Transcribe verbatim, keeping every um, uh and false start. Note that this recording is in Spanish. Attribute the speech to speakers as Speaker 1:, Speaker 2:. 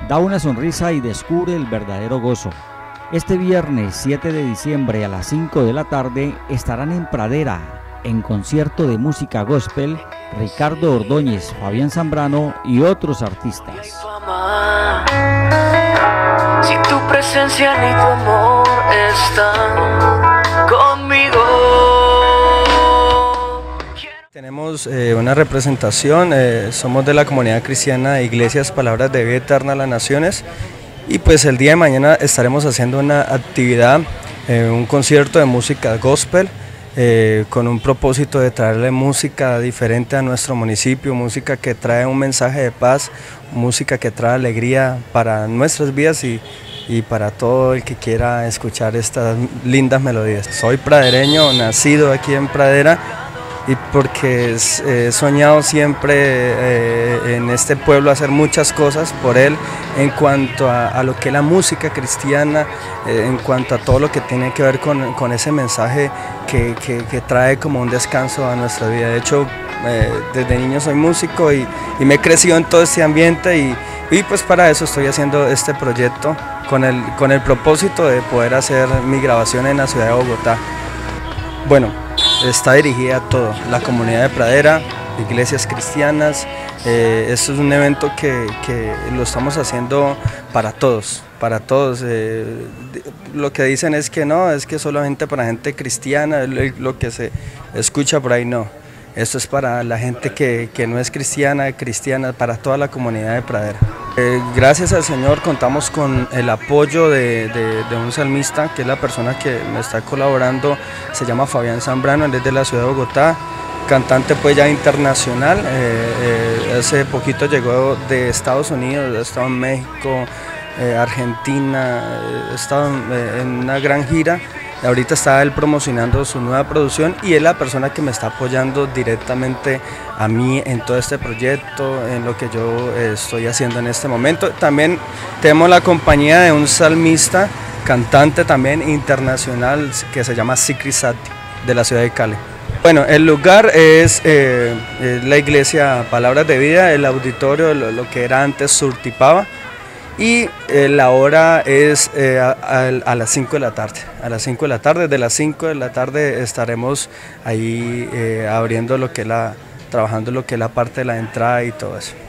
Speaker 1: Da una sonrisa y descubre el verdadero gozo. Este viernes siete de diciembre a las cinco de la tarde estarán en Pradera, en concierto de música gospel, Ricardo Ordóñez, Fabián Zambrano y otros artistas.
Speaker 2: Si tu presencia ni tu amor están conmigo.
Speaker 3: Tenemos eh, una representación, eh, somos de la comunidad cristiana de Iglesias Palabras de Vida Eterna a las Naciones, y pues el día de mañana estaremos haciendo una actividad, eh, un concierto de música gospel, eh, con un propósito de traerle música diferente a nuestro municipio, música que trae un mensaje de paz, música que trae alegría para nuestras vidas y, y para todo el que quiera escuchar estas lindas melodías. Soy pradereño, nacido aquí en Pradera, y porque he soñado siempre eh, en este pueblo hacer muchas cosas por él en cuanto a, a lo que es la música cristiana, eh, en cuanto a todo lo que tiene que ver con, con ese mensaje que, que, que trae como un descanso a nuestra vida. De hecho, eh, desde niño soy músico y, y me he crecido en todo este ambiente y, y pues para eso estoy haciendo este proyecto con el, con el propósito de poder hacer mi grabación en la ciudad de Bogotá. Bueno, está dirigida a todo, la comunidad de Pradera, iglesias cristianas. Eh, esto es un evento que, que lo estamos haciendo para todos, para todos. Eh, lo que dicen es que no, es que solamente para gente cristiana, lo que se escucha por ahí no. Esto es para la gente que, que no es cristiana, cristiana, para toda la comunidad de Pradera. Eh, gracias al Señor contamos con el apoyo de, de, de un salmista, que es la persona que me está colaborando, se llama Fabián Zambrano, él es de la ciudad de Bogotá, cantante pues ya internacional, eh, eh, hace poquito llegó de Estados Unidos, ha estado en México, eh, Argentina, ha eh, estado en, eh, en una gran gira. Ahorita está él promocionando su nueva producción y es la persona que me está apoyando directamente a mí en todo este proyecto, en lo que yo eh, estoy haciendo en este momento. También tenemos la compañía de un salmista, cantante también internacional, que se llama Sikri Sati, de la ciudad de Cali. Bueno, el lugar es eh, la iglesia Palabras de Vida, el auditorio, lo, lo que era antes Surtipava. Y eh, la hora es eh, a, a, a las cinco de la tarde, a las cinco de la tarde, de las cinco de la tarde estaremos ahí eh, abriendo lo que es la, trabajando lo que es la parte de la entrada y todo eso.